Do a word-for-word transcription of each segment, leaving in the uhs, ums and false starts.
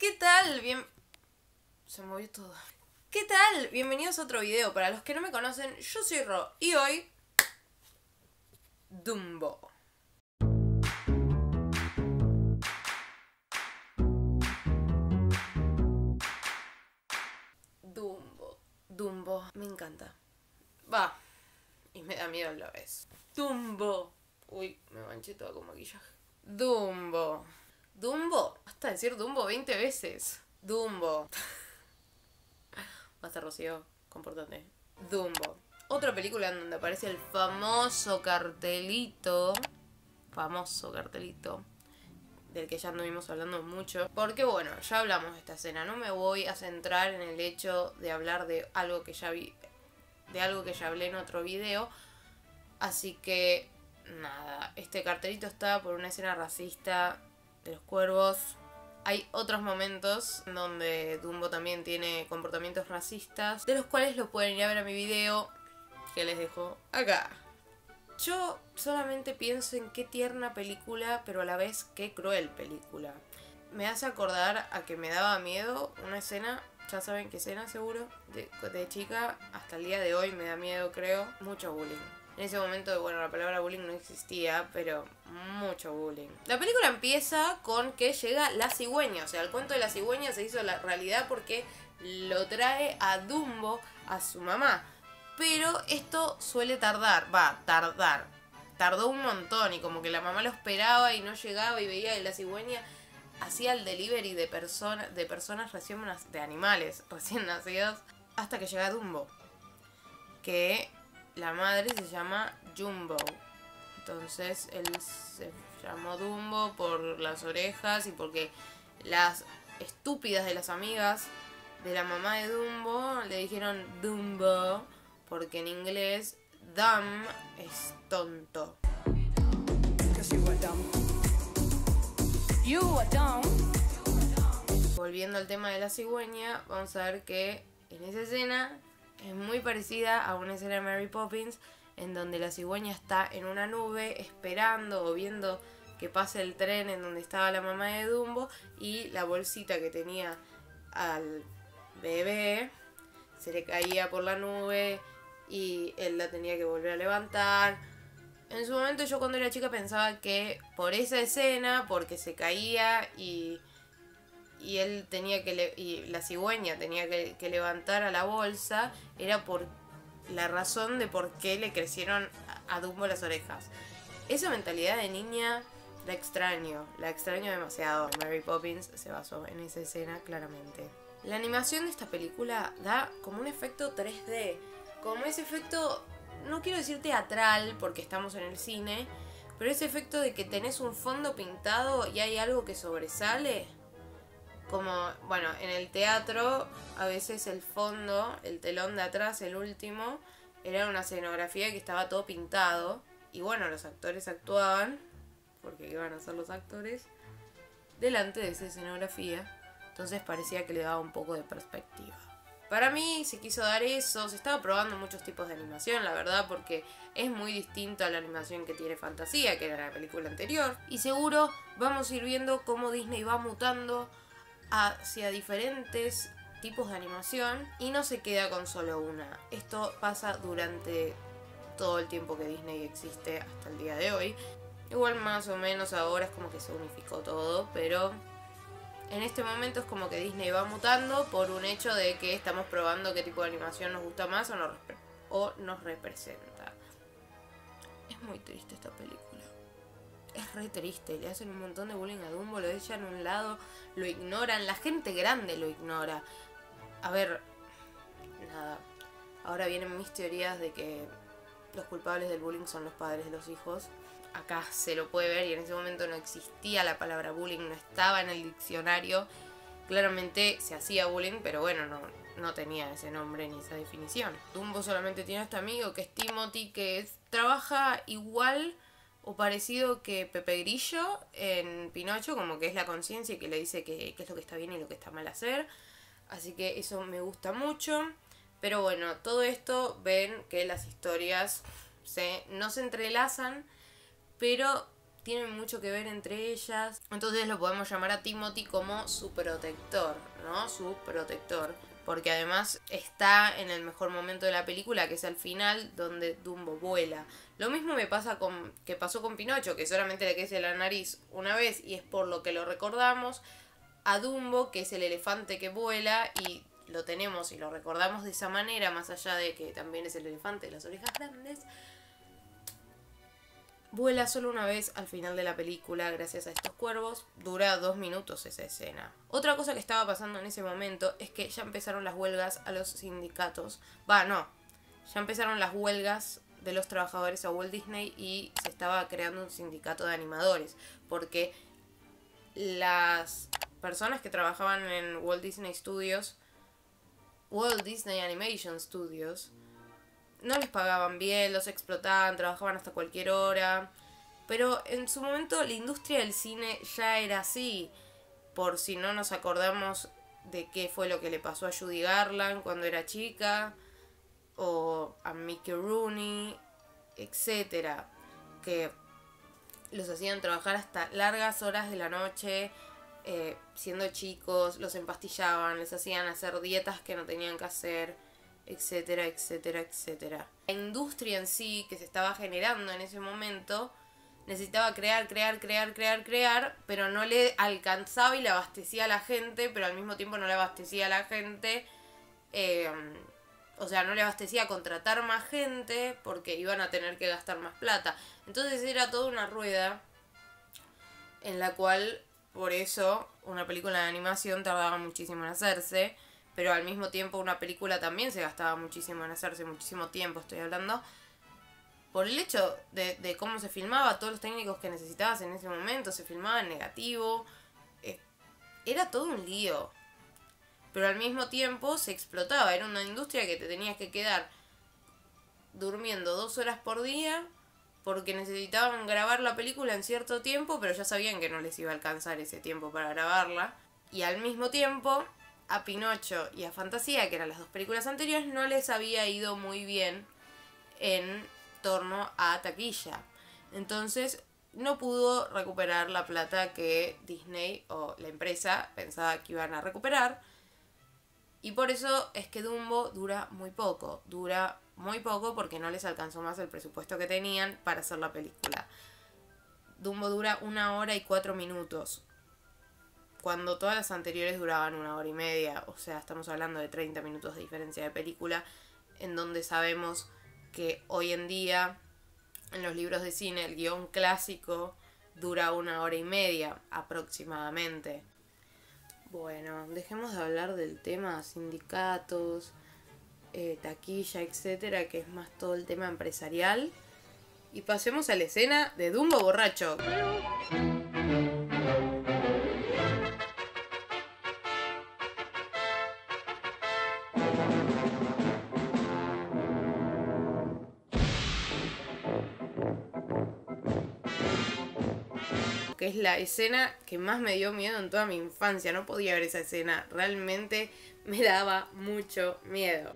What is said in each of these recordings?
¿Qué tal? Bien... Se movió todo. ¿Qué tal? Bienvenidos a otro video. Para los que no me conocen, yo soy Ro. Y hoy... Dumbo. Dumbo. Dumbo. Me encanta. Va. Y me da miedo a la vez. Dumbo. Uy, me manché toda con maquillaje. Dumbo. Dumbo. Basta decir Dumbo veinte veces. Dumbo. Basta, Rocío. Compórtate. Dumbo. Otra película en donde aparece el famoso cartelito. Famoso cartelito. Del que ya anduvimos hablando mucho. Porque bueno, ya hablamos de esta escena. No me voy a centrar en el hecho de hablar de algo que ya vi. De algo que ya hablé en otro video. Así que... nada. Este cartelito está por una escena racista de los cuervos. Hay otros momentos donde Dumbo también tiene comportamientos racistas, de los cuales lo pueden ir a ver a mi video, que les dejo acá. Yo solamente pienso en qué tierna película, pero a la vez qué cruel película. Me hace acordar a que me daba miedo una escena, ya saben qué escena seguro, de, de chica, hasta el día de hoy me da miedo, creo, mucho bullying. En ese momento, bueno, la palabra bullying no existía, pero mucho bullying. La película empieza con que llega la cigüeña. O sea, el cuento de la cigüeña se hizo la realidad porque lo trae a Dumbo, a su mamá. Pero esto suele tardar, va, tardar. Tardó un montón y como que la mamá lo esperaba y no llegaba y veía que la cigüeña hacía el delivery de, persona, de personas recién, de animales recién nacidos, hasta que llega Dumbo. Que... la madre se llama Jumbo. Entonces él se llamó Dumbo por las orejas y porque las estúpidas de las amigas de la mamá de Dumbo le dijeron Dumbo porque en inglés dumb es tonto. Volviendo al tema de la cigüeña, vamos a ver que en esa escena es muy parecida a una escena de Mary Poppins en donde la cigüeña está en una nube esperando o viendo que pase el tren en donde estaba la mamá de Dumbo y la bolsita que tenía al bebé se le caía por la nube y él la tenía que volver a levantar. En su momento yo cuando era chica pensaba que por esa escena, porque se caía y... y él tenía que le y la cigüeña tenía que, que levantar a la bolsa, era por la razón de por qué le crecieron a, a Dumbo las orejas. Esa mentalidad de niña la extraño, la extraño demasiado. Mary Poppins se basó en esa escena claramente. La animación de esta película da como un efecto tres D, como ese efecto, no quiero decir teatral porque estamos en el cine, pero ese efecto de que tenés un fondo pintado y hay algo que sobresale. Como, bueno, en el teatro a veces el fondo, el telón de atrás, el último, era una escenografía que estaba todo pintado. Y bueno, los actores actuaban, porque iban a ser los actores, delante de esa escenografía. Entonces parecía que le daba un poco de perspectiva. Para mí se quiso dar eso, se estaba probando muchos tipos de animación, la verdad, porque es muy distinto a la animación que tiene Fantasía, que era la película anterior. Y seguro vamos a ir viendo cómo Disney va mutando hacia diferentes tipos de animación y no se queda con solo una. Esto pasa durante todo el tiempo que Disney existe hasta el día de hoy. Igual más o menos ahora es como que se unificó todo, pero en este momento es como que Disney va mutando por un hecho de que estamos probando qué tipo de animación nos gusta más o nos, o nos representa. Es muy triste esta película. Es re triste, le hacen un montón de bullying a Dumbo, lo echan a un lado, lo ignoran, la gente grande lo ignora. A ver, nada, ahora vienen mis teorías de que los culpables del bullying son los padres de los hijos. Acá se lo puede ver y en ese momento no existía la palabra bullying, no estaba en el diccionario. Claramente se hacía bullying, pero bueno, no, no tenía ese nombre ni esa definición. Dumbo solamente tiene a este amigo que es Timothy, que es, trabaja igual o parecido que Pepe Grillo en Pinocho, como que es la conciencia y que le dice qué es lo que está bien y lo que está mal hacer. Así que eso me gusta mucho. Pero bueno, todo esto ven que las historias se, no se entrelazan, pero tienen mucho que ver entre ellas. Entonces lo podemos llamar a Timothy como su protector, ¿no? Su protector. Porque además está en el mejor momento de la película, que es al final, donde Dumbo vuela. Lo mismo me pasa con que pasó con Pinocho, que solamente le crece la nariz una vez y es por lo que lo recordamos. A Dumbo, que es el elefante que vuela y lo tenemos y lo recordamos de esa manera, más allá de que también es el elefante de las orejas grandes. Vuela solo una vez al final de la película gracias a estos cuervos. Dura dos minutos esa escena. Otra cosa que estaba pasando en ese momento es que ya empezaron las huelgas a los sindicatos. Va, no. Ya empezaron las huelgas de los trabajadores a Walt Disney y se estaba creando un sindicato de animadores. Porque las personas que trabajaban en Walt Disney Studios, Walt Disney Animation Studios, no les pagaban bien, los explotaban, trabajaban hasta cualquier hora. Pero en su momento la industria del cine ya era así. Por si no nos acordamos de qué fue lo que le pasó a Judy Garland cuando era chica. O a Mickey Rooney, etcétera. Que los hacían trabajar hasta largas horas de la noche. Eh, siendo chicos, los empastillaban, les hacían hacer dietas que no tenían que hacer, etcétera, etcétera, etcétera. La industria en sí que se estaba generando en ese momento necesitaba crear, crear, crear, crear, crear, pero no le alcanzaba y le abastecía a la gente, pero al mismo tiempo no le abastecía a la gente, eh, o sea, no le abastecía a contratar más gente porque iban a tener que gastar más plata. Entonces era toda una rueda en la cual, por eso, una película de animación tardaba muchísimo en hacerse. Pero al mismo tiempo una película también se gastaba muchísimo en hacerse, muchísimo tiempo estoy hablando. Por el hecho de, de cómo se filmaba, todos los técnicos que necesitabas en ese momento, se filmaba en negativo. Eh, era todo un lío. Pero al mismo tiempo se explotaba, era una industria que te tenías que quedar durmiendo dos horas por día porque necesitaban grabar la película en cierto tiempo, pero ya sabían que no les iba a alcanzar ese tiempo para grabarla. Y al mismo tiempo a Pinocho y a Fantasía, que eran las dos películas anteriores, no les había ido muy bien en torno a taquilla. Entonces no pudo recuperar la plata que Disney o la empresa pensaba que iban a recuperar. Y por eso es que Dumbo dura muy poco. Dura muy poco porque no les alcanzó más el presupuesto que tenían para hacer la película. Dumbo dura una hora y cuatro minutos. Cuando todas las anteriores duraban una hora y media. O sea, estamos hablando de treinta minutos de diferencia de película. En donde sabemos que hoy en día, en los libros de cine, el guión clásico dura una hora y media aproximadamente. Bueno, dejemos de hablar del tema sindicatos, eh, taquilla, etcétera, que es más todo el tema empresarial. Y pasemos a la escena de Dumbo borracho. Que es la escena que más me dio miedo en toda mi infancia. No podía ver esa escena. Realmente me daba mucho miedo.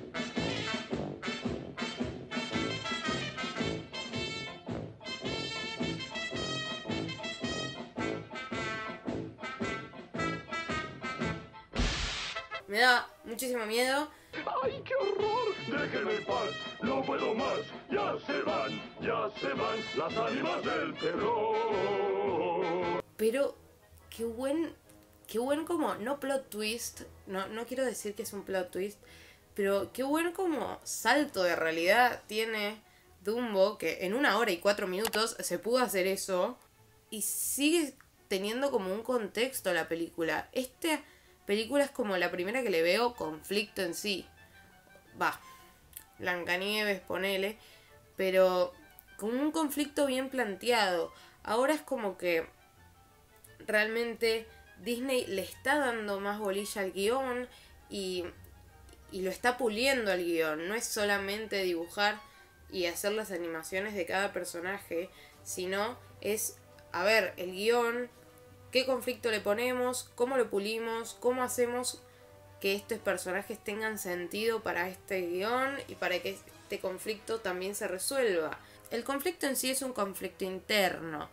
Me daba muchísimo miedo. ¡Ay, qué horror! ¡Déjenme en paz! ¡No puedo más! ¡Ya se van! ¡Ya se van las ánimas del terror! Pero qué buen, qué buen como, no plot twist, no, no quiero decir que es un plot twist, pero qué buen como salto de realidad tiene Dumbo, que en una hora y cuatro minutos se pudo hacer eso y sigue teniendo como un contexto la película. Esta película es como la primera que le veo conflicto en sí. Va, Blancanieves, ponele, pero como un conflicto bien planteado. Ahora es como que realmente Disney le está dando más bolilla al guión y, y lo está puliendo al guión. No es solamente dibujar y hacer las animaciones de cada personaje, sino es, a ver, el guión, qué conflicto le ponemos, cómo lo pulimos, cómo hacemos que estos personajes tengan sentido para este guión y para que este conflicto también se resuelva. El conflicto en sí es un conflicto interno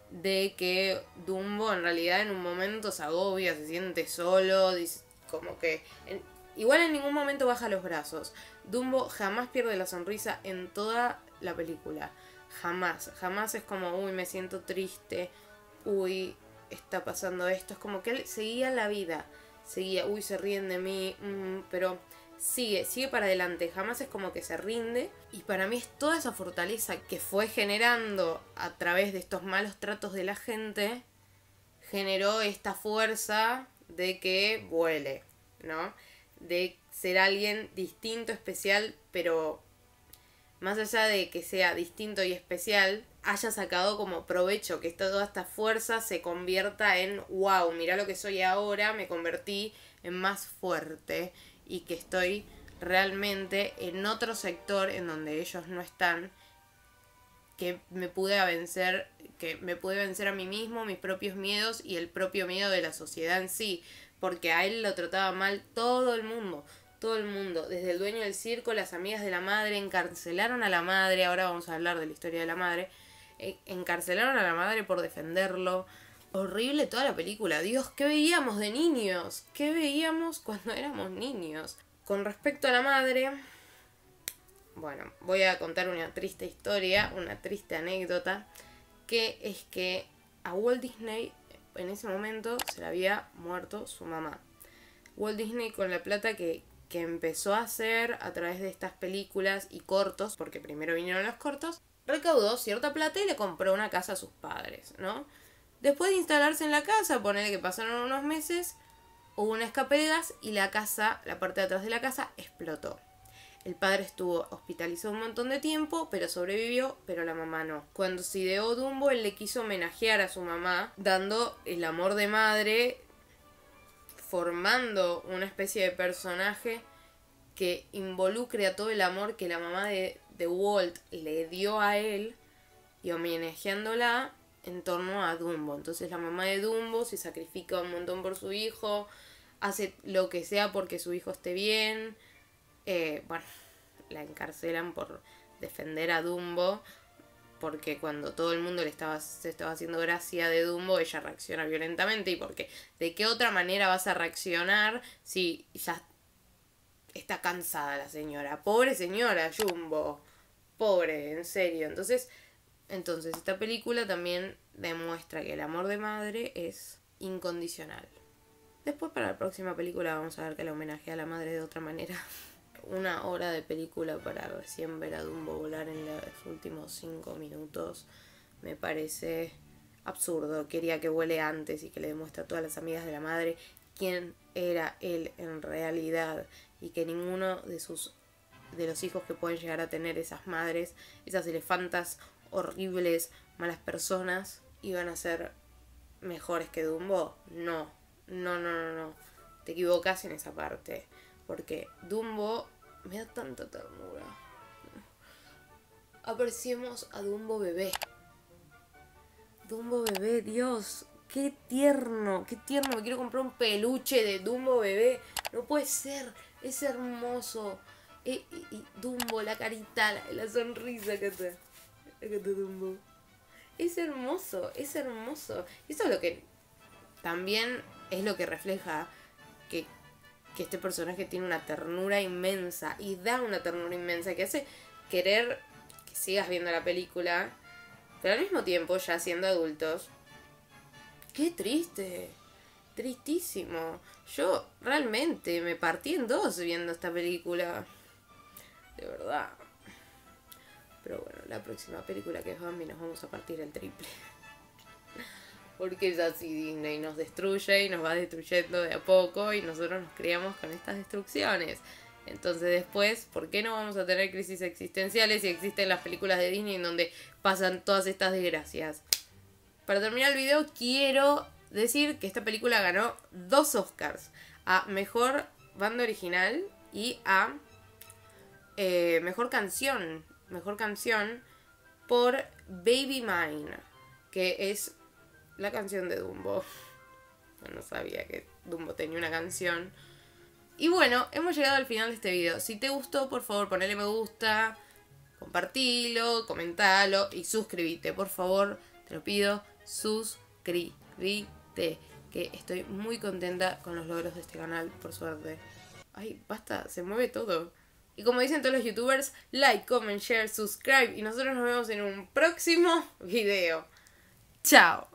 de que Dumbo en realidad en un momento se agobia, se siente solo, dice, como que... En, igual en ningún momento baja los brazos. Dumbo jamás pierde la sonrisa en toda la película. Jamás. Jamás es como, uy, me siento triste, uy, está pasando esto. Es como que él seguía la vida. Seguía, uy, se ríen de mí, mm, pero sigue, sigue para adelante. Jamás es como que se rinde. Y para mí es toda esa fortaleza que fue generando a través de estos malos tratos de la gente, generó esta fuerza de que vuele, ¿no? De ser alguien distinto, especial, pero más allá de que sea distinto y especial, haya sacado como provecho, que esta, toda esta fuerza se convierta en wow, mirá lo que soy ahora, me convertí en más fuerte y que estoy realmente en otro sector en donde ellos no están, que me pude vencer, que me pude vencer a mí mismo, mis propios miedos y el propio miedo de la sociedad en sí, porque a él lo trataba mal todo el mundo. Todo el mundo, desde el dueño del circo, las amigas de la madre, encarcelaron a la madre, ahora vamos a hablar de la historia de la madre, eh, encarcelaron a la madre por defenderlo. Horrible toda la película. Dios, ¿qué veíamos de niños? ¿Qué veíamos cuando éramos niños? Con respecto a la madre, bueno, voy a contar una triste historia, una triste anécdota, que es que a Walt Disney en ese momento se le había muerto su mamá. Walt Disney, con la plata que que empezó a hacer a través de estas películas y cortos, porque primero vinieron los cortos, recaudó cierta plata y le compró una casa a sus padres, ¿no? Después de instalarse en la casa, ponerle que pasaron unos meses, hubo un escape de gas y la casa, la parte de atrás de la casa, explotó. El padre estuvo hospitalizado un montón de tiempo, pero sobrevivió, pero la mamá no. Cuando se ideó Dumbo, él le quiso homenajear a su mamá, dando el amor de madre, formando una especie de personaje que involucre a todo el amor que la mamá de, de Walt le dio a él y homenajeándola en torno a Dumbo. Entonces la mamá de Dumbo se sacrifica un montón por su hijo, hace lo que sea porque su hijo esté bien. Eh, bueno, la encarcelan por defender a Dumbo, porque cuando todo el mundo le estaba, se estaba haciendo gracia de Dumbo, ella reacciona violentamente. Y porque, ¿de qué otra manera vas a reaccionar si ya está cansada la señora? Pobre señora, Jumbo. Pobre, en serio. Entonces, entonces esta película también demuestra que el amor de madre es incondicional. Después para la próxima película vamos a ver que la homenajea a la madre de otra manera. Una hora de película para recién ver a Dumbo volar en los últimos cinco minutos me parece absurdo. Quería que vuele antes y que le demuestre a todas las amigas de la madre quién era él en realidad, y que ninguno de sus de los hijos que pueden llegar a tener esas madres, esas elefantas horribles, malas personas, iban a ser mejores que Dumbo. No, no, no, no, no. Te equivocas en esa parte. Porque Dumbo me da tanta ternura. Apreciemos a Dumbo bebé. Dumbo bebé, Dios, qué tierno, qué tierno. Me quiero comprar un peluche de Dumbo bebé. No puede ser, es hermoso. Y, y, y Dumbo, la carita, la, la sonrisa que te, que te Dumbo. Es hermoso, es hermoso. Y eso es lo que también es lo que refleja que que este personaje tiene una ternura inmensa y da una ternura inmensa que hace querer que sigas viendo la película, pero al mismo tiempo, ya siendo adultos, qué triste, tristísimo. Yo realmente me partí en dos viendo esta película, de verdad. Pero bueno, la próxima película que es Bambi nos vamos a partir el triple. Porque es así, Disney nos destruye y nos va destruyendo de a poco y nosotros nos criamos con estas destrucciones. Entonces después, ¿por qué no vamos a tener crisis existenciales si existen las películas de Disney en donde pasan todas estas desgracias? Para terminar el video, quiero decir que esta película ganó dos Oscars. A Mejor Banda Original y a eh, Mejor Canción. Mejor Canción por Baby Mine, que es la canción de Dumbo. No sabía que Dumbo tenía una canción. Y bueno, hemos llegado al final de este video. Si te gustó, por favor, ponele me gusta, compartilo, comentalo y suscríbete, por favor, te lo pido. suscríbete, que estoy muy contenta con los logros de este canal, por suerte. Ay, basta, se mueve todo. Y como dicen todos los youtubers, like, comment, share, subscribe. Y nosotros nos vemos en un próximo video. Chao.